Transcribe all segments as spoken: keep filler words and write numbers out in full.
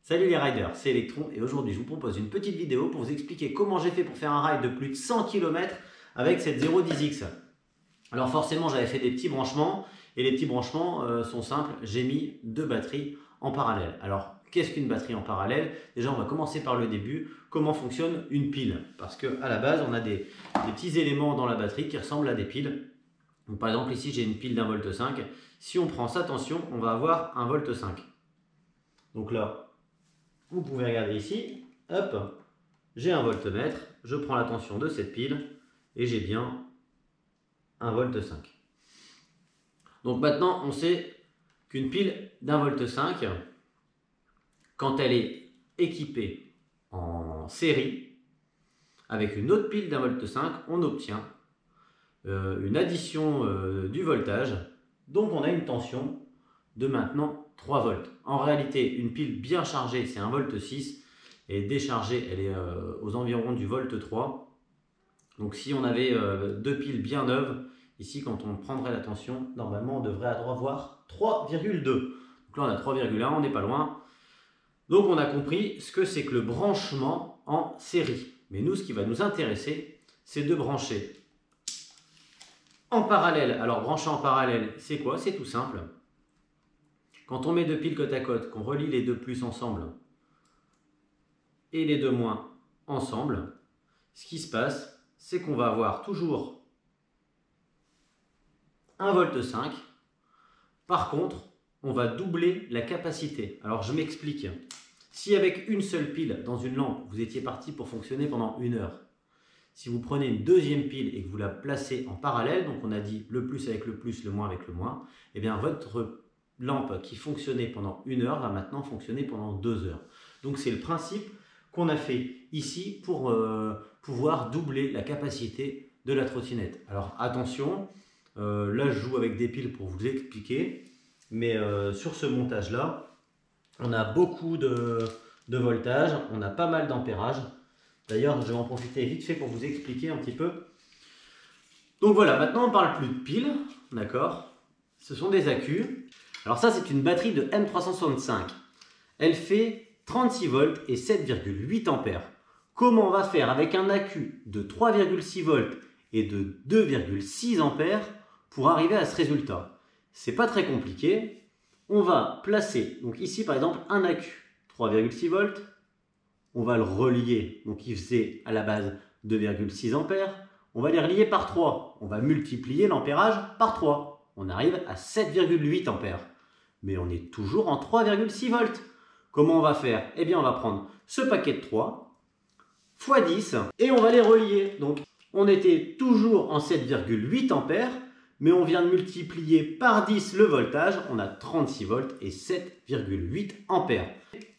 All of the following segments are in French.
Salut les riders, c'est Electron et aujourd'hui je vous propose une petite vidéo pour vous expliquer comment j'ai fait pour faire un ride de plus de cent kilomètres avec cette zéro dix X. Alors forcément j'avais fait des petits branchements et les petits branchements euh, sont simples, j'ai mis deux batteries en parallèle. Alors qu'est-ce qu'une batterie en parallèle? Déjà on va commencer par le début, comment fonctionne une pile? Parce qu'à la base on a des, des petits éléments dans la batterie qui ressemblent à des piles. Donc, par exemple ici j'ai une pile d'un volt cinq, si on prend sa tension on va avoir un volt cinq. Donc là vous pouvez regarder ici, hop, j'ai un voltmètre, je prends la tension de cette pile et j'ai bien un volt cinq. Donc maintenant, on sait qu'une pile d'un volt cinq, quand elle est équipée en série avec une autre pile d'un volt cinq, on obtient euh, une addition euh, du voltage. Donc on a une tension de maintenant trois volts. En réalité, une pile bien chargée, c'est un volt six, et déchargée, elle est euh, aux environs du volt trois. Donc si on avait euh, deux piles bien neuves, ici quand on prendrait la tension, normalement on devrait avoir trois virgule deux. Donc là on a trois virgule un, on n'est pas loin. Donc on a compris ce que c'est que le branchement en série. Mais nous, ce qui va nous intéresser, c'est de brancher en parallèle. Alors brancher en parallèle, c'est quoi? C'est tout simple. Quand on met deux piles côte à côte, qu'on relie les deux plus ensemble et les deux moins ensemble, ce qui se passe, c'est qu'on va avoir toujours un volt cinq. Par contre, on va doubler la capacité. Alors je m'explique. Si avec une seule pile dans une lampe, vous étiez parti pour fonctionner pendant une heure, si vous prenez une deuxième pile et que vous la placez en parallèle, donc on a dit le plus avec le plus, le moins avec le moins, et bien votre lampe qui fonctionnait pendant une heure va maintenant fonctionner pendant deux heures. Donc c'est le principe qu'on a fait ici pour euh, pouvoir doubler la capacité de la trottinette. Alors attention, euh, là je joue avec des piles pour vous expliquer, mais euh, sur ce montage là, on a beaucoup de, de voltage, on a pas mal d'ampérage. D'ailleurs je vais en profiter vite fait pour vous expliquer un petit peu. Donc voilà, maintenant on parle plus de piles, d'accord? Ce sont des accus. Alors ça, c'est une batterie de M trois cent soixante-cinq. Elle fait trente-six volts et sept virgule huit ampères. Comment on va faire avec un accu de trois virgule six volts et de deux virgule six ampères pour arriver à ce résultat? C'est pas très compliqué. On va placer, donc ici par exemple, un accu trois virgule six volts. On va le relier, donc il faisait à la base deux virgule six ampères. On va les relier par trois. On va multiplier l'ampérage par trois. On arrive à sept virgule huit ampères. Mais on est toujours en trois virgule six volts. Comment on va faire? Eh bien, on va prendre ce paquet de trois fois dix et on va les relier. Donc, on était toujours en sept virgule huit ampères, mais on vient de multiplier par dix le voltage. On a trente-six volts et sept virgule huit ampères.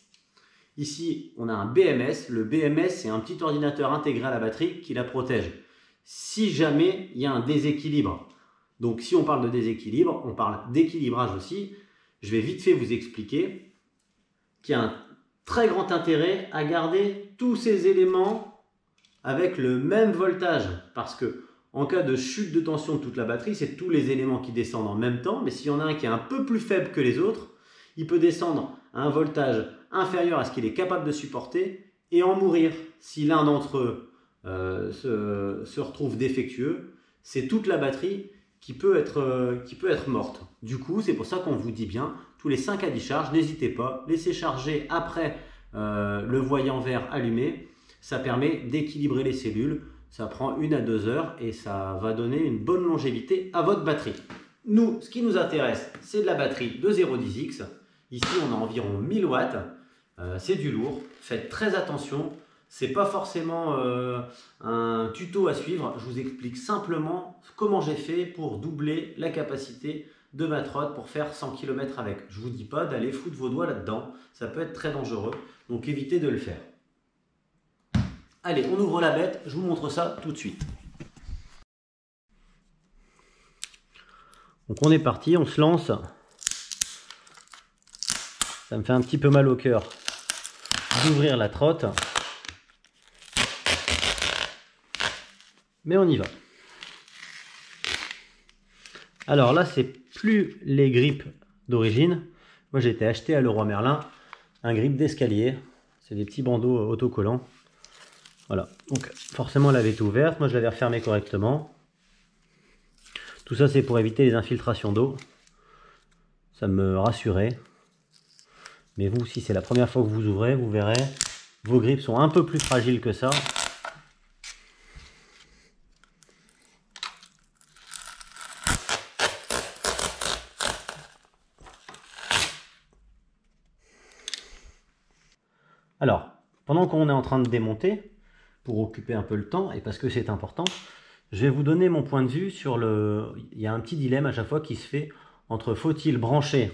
Ici, on a un B M S. Le B M S, c'est un petit ordinateur intégré à la batterie qui la protège si jamais il y a un déséquilibre. Donc, si on parle de déséquilibre, on parle d'équilibrage aussi. Je vais vite fait vous expliquer qu'il y a un très grand intérêt à garder tous ces éléments avec le même voltage. Parce que en cas de chute de tension de toute la batterie, c'est tous les éléments qui descendent en même temps. Mais s'il y en a un qui est un peu plus faible que les autres, il peut descendre à un voltage inférieur à ce qu'il est capable de supporter et en mourir. Si l'un d'entre eux euh, se, se retrouve défectueux, c'est toute la batterie qui peut être, euh, qui peut être morte. Du coup, c'est pour ça qu'on vous dit bien, tous les cinq à dix charges, n'hésitez pas, laissez charger après euh, le voyant vert allumé. Ça permet d'équilibrer les cellules. Ça prend une à deux heures et ça va donner une bonne longévité à votre batterie. Nous, ce qui nous intéresse, c'est de la batterie de zéro dix X. Ici, on a environ mille watts. Euh, c'est du lourd. Faites très attention. Ce n'est pas forcément euh, un tuto à suivre. Je vous explique simplement comment j'ai fait pour doubler la capacité de ma trotte pour faire cent kilomètres avec. Je ne vous dis pas d'aller foutre vos doigts là-dedans. Ça peut être très dangereux. Donc évitez de le faire. Allez, on ouvre la bête. Je vous montre ça tout de suite. Donc on est parti, on se lance. Ça me fait un petit peu mal au cœur d'ouvrir la trotte. Mais on y va. Alors là, c'est plus les grippes d'origine. Moi, j'ai été acheté à Leroy Merlin. un grip d'escalier. C'est des petits bandeaux autocollants. Voilà, donc forcément elle avait été ouverte, moi je l'avais refermée correctement. Tout ça c'est pour éviter les infiltrations d'eau. Ça me rassurait. Mais vous, si c'est la première fois que vous ouvrez, vous verrez, vos grips sont un peu plus fragiles que ça. Alors, pendant qu'on est en train de démonter, pour occuper un peu le temps, et parce que c'est important, je vais vous donner mon point de vue sur le... Il y a un petit dilemme à chaque fois qui se fait entre faut-il brancher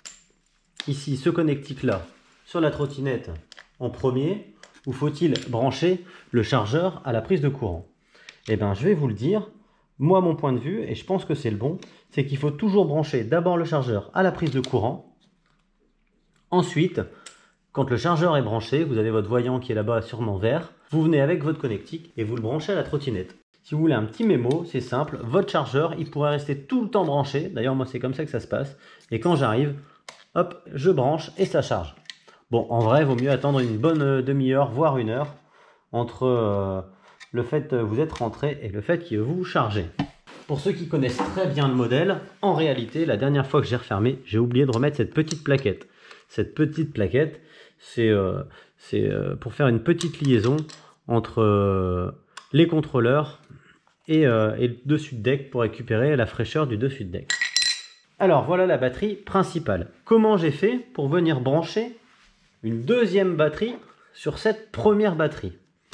ici ce connectique là sur la trottinette en premier, ou faut-il brancher le chargeur à la prise de courant? Eh bien, je vais vous le dire, moi mon point de vue, et je pense que c'est le bon, c'est qu'il faut toujours brancher d'abord le chargeur à la prise de courant. Ensuite, quand le chargeur est branché, vous avez votre voyant qui est là-bas sûrement vert, vous venez avec votre connectique et vous le branchez à la trottinette. Si vous voulez un petit mémo, c'est simple, votre chargeur, il pourrait rester tout le temps branché, d'ailleurs moi c'est comme ça que ça se passe, et quand j'arrive, hop, je branche et ça charge. Bon, en vrai, il vaut mieux attendre une bonne demi-heure, voire une heure, entre euh, le fait que vous êtes rentré et le fait que vous chargez. Pour ceux qui connaissent très bien le modèle, en réalité, la dernière fois que j'ai refermé, j'ai oublié de remettre cette petite plaquette. Cette petite plaquette, c'est euh, euh, pour faire une petite liaison entre euh, les contrôleurs et, euh, et le dessus de deck pour récupérer la fraîcheur du dessus de deck. Alors voilà la batterie principale. Comment j'ai fait pour venir brancher une deuxième batterie sur cette première batterie?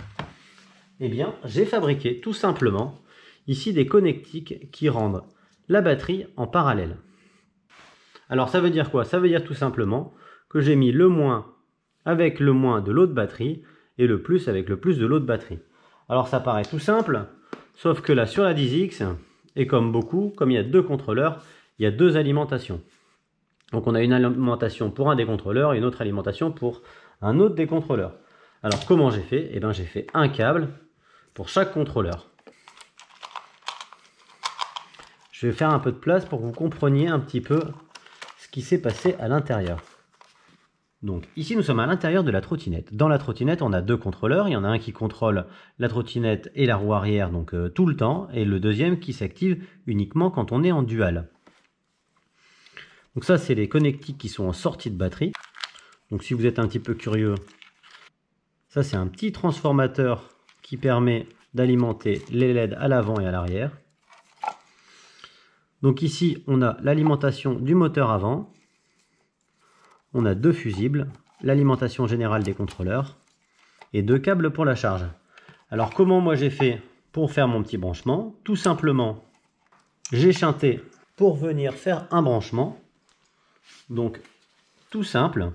Eh bien, j'ai fabriqué tout simplement ici des connectiques qui rendent la batterie en parallèle. Alors ça veut dire quoi? Ça veut dire tout simplement que j'ai mis le moins avec le moins de l'autre batterie et le plus avec le plus de l'autre batterie. Alors ça paraît tout simple, sauf que là sur la dix X, et comme beaucoup, comme il y a deux contrôleurs, il y a deux alimentations. Donc on a une alimentation pour un des contrôleurs et une autre alimentation pour un autre des contrôleurs. Alors comment j'ai fait? Eh bien j'ai fait un câble pour chaque contrôleur. Je vais faire un peu de place pour que vous compreniez un petit peu ce qui s'est passé à l'intérieur. Donc ici nous sommes à l'intérieur de la trottinette. Dans la trottinette on a deux contrôleurs. Il y en a un qui contrôle la trottinette et la roue arrière donc euh, tout le temps. Et le deuxième qui s'active uniquement quand on est en dual. Donc ça c'est les connectiques qui sont en sortie de batterie. Donc si vous êtes un petit peu curieux, ça c'est un petit transformateur qui permet d'alimenter les L E D à l'avant et à l'arrière. Donc ici on a l'alimentation du moteur avant. On a deux fusibles, l'alimentation générale des contrôleurs et deux câbles pour la charge. Alors comment moi j'ai fait pour faire mon petit branchement? Tout simplement, j'ai shunté pour venir faire un branchement. Donc tout simple,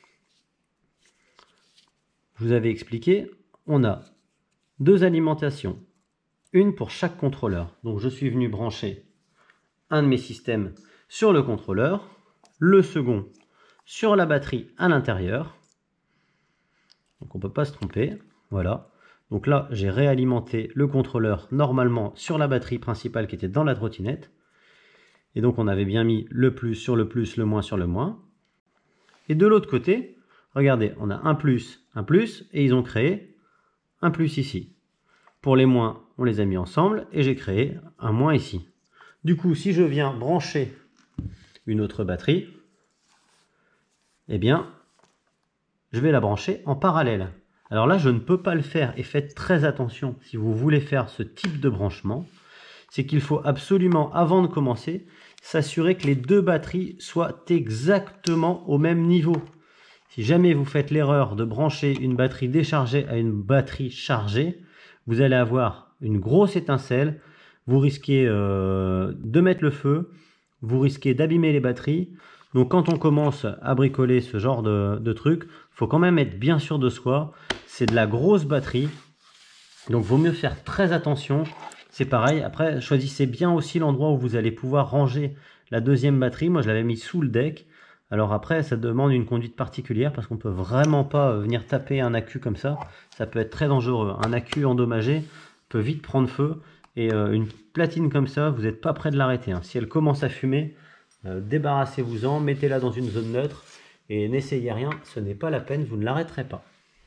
je vous avais expliqué, on a deux alimentations, une pour chaque contrôleur. Donc je suis venu brancher un de mes systèmes sur le contrôleur, le second sur la batterie à l'intérieur. Donc on ne peut pas se tromper. Voilà. Donc là, j'ai réalimenté le contrôleur normalement sur la batterie principale qui était dans la trottinette. Et donc on avait bien mis le plus sur le plus, le moins sur le moins. Et de l'autre côté, regardez, on a un plus, un plus, et ils ont créé un plus ici. Pour les moins, on les a mis ensemble, et j'ai créé un moins ici. Du coup, si je viens brancher une autre batterie, eh bien, je vais la brancher en parallèle. Alors là, je ne peux pas le faire, et faites très attention si vous voulez faire ce type de branchement, c'est qu'il faut absolument, avant de commencer, s'assurer que les deux batteries soient exactement au même niveau. Si jamais vous faites l'erreur de brancher une batterie déchargée à une batterie chargée, vous allez avoir une grosse étincelle, vous risquez euh, de mettre le feu, vous risquez d'abîmer les batteries. Donc quand on commence à bricoler ce genre de, de truc, il faut quand même être bien sûr de soi. C'est de la grosse batterie, donc vaut mieux faire très attention. C'est pareil, après choisissez bien aussi l'endroit où vous allez pouvoir ranger la deuxième batterie. Moi je l'avais mis sous le deck. Alors après ça demande une conduite particulière parce qu'on peut vraiment pas venir taper un accu comme ça. Ça peut être très dangereux. Un accu endommagé peut vite prendre feu. Et euh, une platine comme ça, vous n'êtes pas près de l'arrêter. Hein. Si elle commence à fumer, euh, débarrassez-vous-en, mettez-la dans une zone neutre et n'essayez rien, ce n'est pas la peine, vous ne l'arrêterez pas.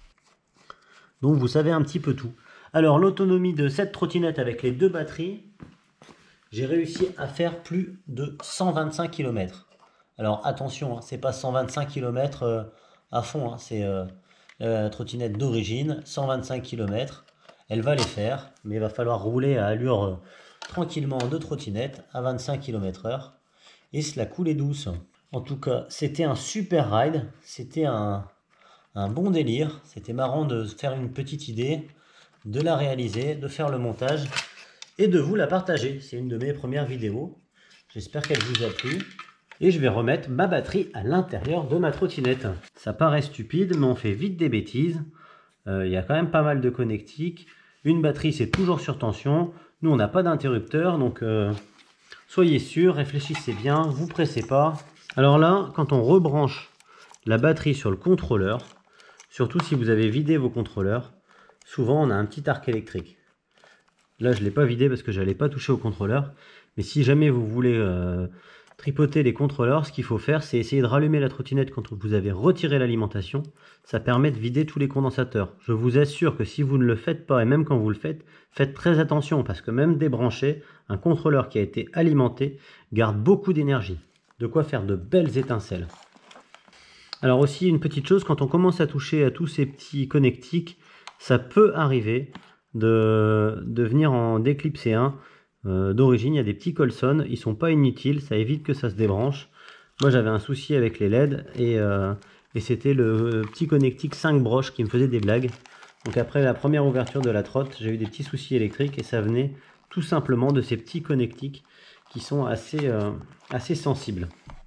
Donc vous savez un petit peu tout. Alors l'autonomie de cette trottinette avec les deux batteries, j'ai réussi à faire plus de cent vingt-cinq kilomètres. Alors attention, hein, c'est pas cent vingt-cinq kilomètres euh, à fond, hein, c'est euh, la trottinette d'origine, cent vingt-cinq kilomètres. Elle va les faire, mais il va falloir rouler à allure euh, tranquillement de trottinette à vingt-cinq kilomètres heure et se la couler douce. En tout cas, c'était un super ride, c'était un, un bon délire, c'était marrant de faire une petite idée, de la réaliser, de faire le montage et de vous la partager. C'est une de mes premières vidéos, j'espère qu'elle vous a plu. Et je vais remettre ma batterie à l'intérieur de ma trottinette. Ça paraît stupide, mais on fait vite des bêtises. Euh, il y a quand même pas mal de connectiques. Une batterie, c'est toujours sur tension. Nous, on n'a pas d'interrupteur, donc euh, soyez sûr, réfléchissez bien, vous pressez pas. Alors là, quand on rebranche la batterie sur le contrôleur, surtout si vous avez vidé vos contrôleurs, souvent on a un petit arc électrique. Là, je ne l'ai pas vidé parce que je n'allais pas toucher au contrôleur. Mais si jamais vous voulez euh, tripoter les contrôleurs, ce qu'il faut faire, c'est essayer de rallumer la trottinette quand vous avez retiré l'alimentation. Ça permet de vider tous les condensateurs. Je vous assure que si vous ne le faites pas, et même quand vous le faites, faites très attention parce que même débranché, un contrôleur qui a été alimenté garde beaucoup d'énergie. De quoi faire de belles étincelles. Alors aussi, une petite chose, quand on commence à toucher à tous ces petits connectiques, ça peut arriver de, de venir en déclipser un. Euh, d'origine, il y a des petits colsons, ils sont pas inutiles, ça évite que ça se débranche. Moi j'avais un souci avec les L E D et, euh, et c'était le petit connectique cinq broches qui me faisait des blagues. Donc après la première ouverture de la trotte, j'ai eu des petits soucis électriques et ça venait tout simplement de ces petits connectiques qui sont assez, euh, assez sensibles.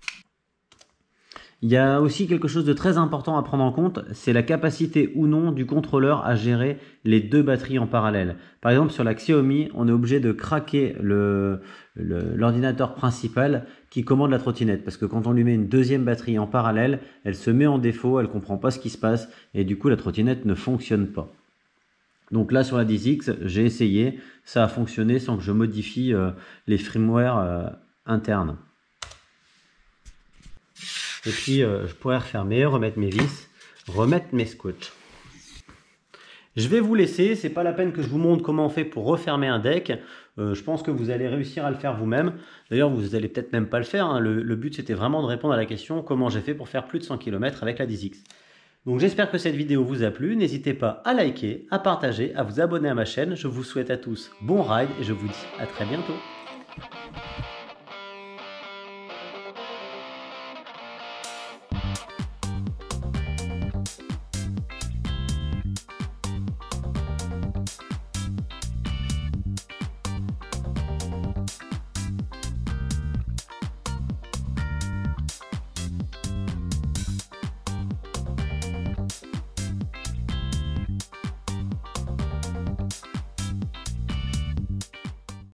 Il y a aussi quelque chose de très important à prendre en compte, c'est la capacité ou non du contrôleur à gérer les deux batteries en parallèle. Par exemple, sur la Xiaomi, on est obligé de craquer le, le, l'ordinateur principal qui commande la trottinette. Parce que quand on lui met une deuxième batterie en parallèle, elle se met en défaut, elle ne comprend pas ce qui se passe et du coup la trottinette ne fonctionne pas. Donc là sur la dix X, j'ai essayé, ça a fonctionné sans que je modifie euh, les firmware euh, internes. Et puis euh, je pourrais refermer, remettre mes vis, remettre mes scotch. Je vais vous laisser, c'est pas la peine que je vous montre comment on fait pour refermer un deck. Euh, je pense que vous allez réussir à le faire vous-même. D'ailleurs, vous allez peut-être même pas le faire. Hein. Le, le but, c'était vraiment de répondre à la question comment j'ai fait pour faire plus de cent kilomètres avec la dix X. Donc j'espère que cette vidéo vous a plu. N'hésitez pas à liker, à partager, à vous abonner à ma chaîne. Je vous souhaite à tous bon ride et je vous dis à très bientôt.